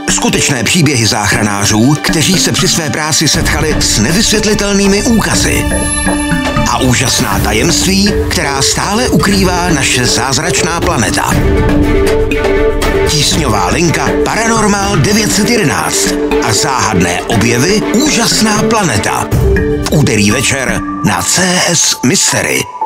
Skutečné příběhy záchranářů, kteří se při své práci setkali s nevysvětlitelnými úkazy. A úžasná tajemství, která stále ukrývá naše zázračná planeta. Tísňová linka Paranormal 911 a záhadné objevy Úžasná planeta. V úterý večer na CS Mystery.